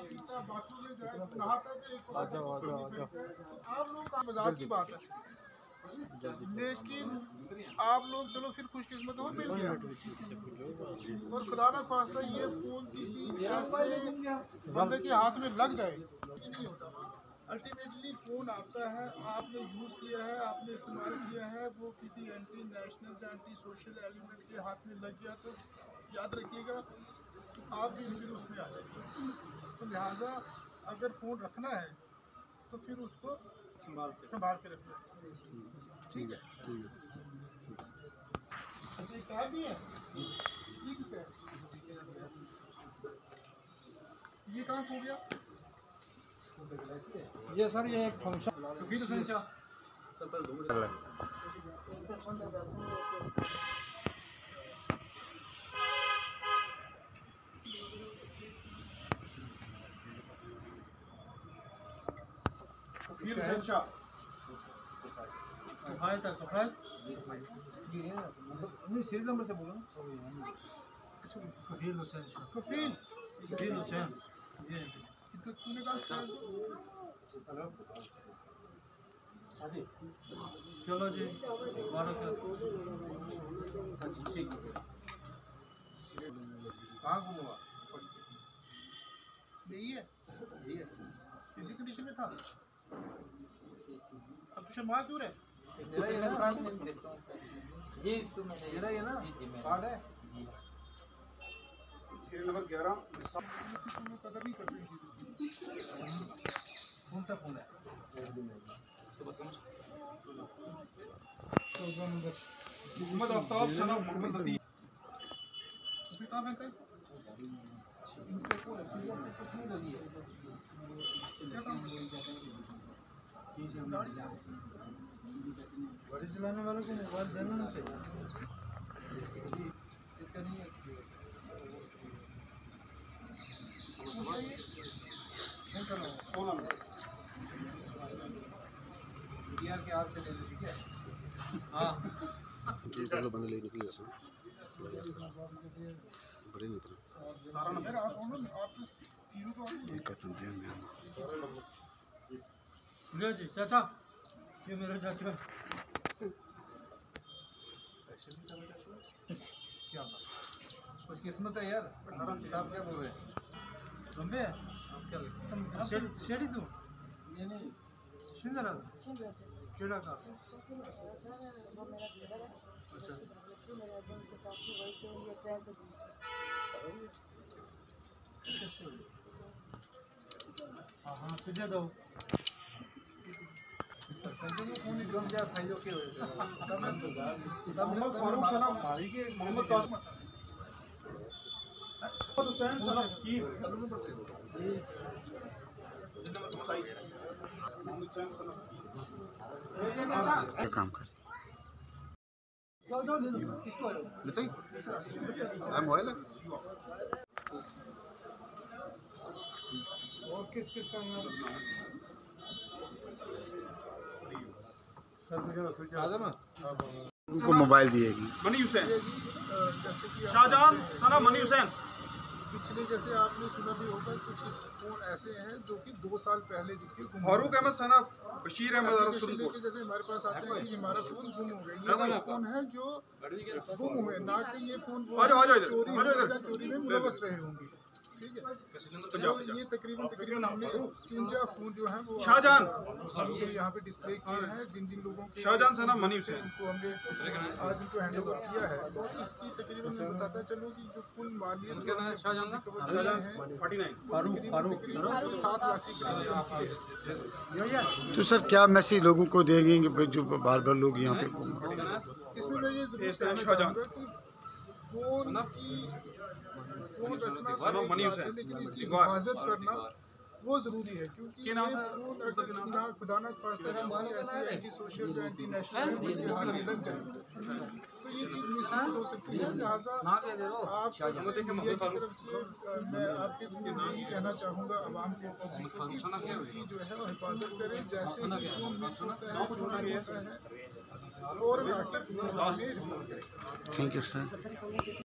पीता बाथरूम में जाए नहाता है तो आप लोग का मजाक की बात है, लेकिन आप लोग चलो फिर खुशकिस्मत हो मिल गया। और खुदा ना खास्ता ये फोन किसी ऐसे बंदे के हाथ में लग जाए ये नहीं होता। अल्टीमेटली फ़ोन आपका है, आपने यूज़ किया है, आपने इस्तेमाल किया है, वो किसी एंटी नेशनल या एंटी सोशल एलिमेंट के हाथ में लग गया तो याद रखिएगा आप भी फिर उसमें आ जाएंगे। तो लिहाजा अगर फ़ोन रखना है तो फिर उसको संभाल के रखना है। ठीक है। अच्छा टैब भी है, ये किसका है? ये कहाँ खो गया? ये सर ये एक फंक्शन फिर सीरियल नंबर से बोलो। कफील हुसैन तूने कहा चलो जी कहाँ घूमा यही है, इसी कंडीशन में था। अब तो शर्मा क्यों रहे? ये ना कार्ड है सीरियल नंबर 11 कदर नहीं करते। कौन सा फोन है? मोहम्मद आफ्ताब सना मोहम्मद लतीफ। उसने कहाँ फेंका इसको? गाड़ी चलाने वालों को मोबाइल देना नहीं चाहिए। इसका नहीं है 16 बिहार के हाथ से ले लो, ठीक है? हाँ चलो बंद ले निकली ऐसा बड़े मित्र सारा नंबर आप तीनों को कसम दे मैं जी चाचा ये मेरा चाचा है। क्या बात कुछ किस्मत है यार। साहब क्या बोल रहे हैं? लंबे है आप क्या लगता है? शेडी तू शिंदर केड़ा का अच्छा हाँ तुझे दो मोहम्मद फारूक सना मारी के मोहम्मद कासिम हुसैन सना फकीर क्या काम कर जाओ ले लो इसको लेते ही मोबाइल है और किस का उनको मोबाइल दिएगी मनी हुसैन जैसे कि शाहजहां सना मनी हुसैन। पिछले जैसे आपने सुना भी होगा कुछ फ़ोन ऐसे हैं जो कि 2 साल पहले जिनके फारूक अहमद सना बशीर अहमद लेके जैसे हमारे पास आते हैं कि हमारा फ़ोन गुम हो गया। ये फ़ोन है जो गुम हुए, ना कि ये फ़ोन चोरी में मुलवस रहे होंगे। ठीक है, तो ये तकरीबन हमने 53 फ़ोन जो है वो शाहजहां हमने यहाँ पे डिस्प्ले किए हैं। जिन लोगों के शाहजहां सना मनी हुसैन उनको हमने आज उनको हैंड ओवर किया है। और इसकी तकरीबन मैं बताता चलूँ कि जो कुल मालियत जो हमने रिकवर किए हैं 7 लाख के करीब। तो सर क्या मैसेज लोगों को देंगे जो बार बार लोग यहाँ पे इसमें मैं ये जरूर कहना चाहूँगा कि फ़ोन रखना लेकिन इसकी हिफाजत करना वो ज़रूरी है, क्योंकि ये फ़ोन अगर ना खुदा न खास्ता किसी ऐसी एंटी सोशल या एंटी नेशनल के हाथ में लग जाए तो ये चीज़ मिसयूज़ हो सकती है। लिहाजा आप सबसे मीडिया की तरफ से मैं आपके थ्रू यही कहना चाहूँगा आवाम को, पब्लिक को कि फ़ोन की जो है वो हिफाजत करें। जैसे ही फ़ोन मिस होता है, चोरी होता है, फ़ौरन आके पुलिस में रिपोर्ट करें। Thank you sir.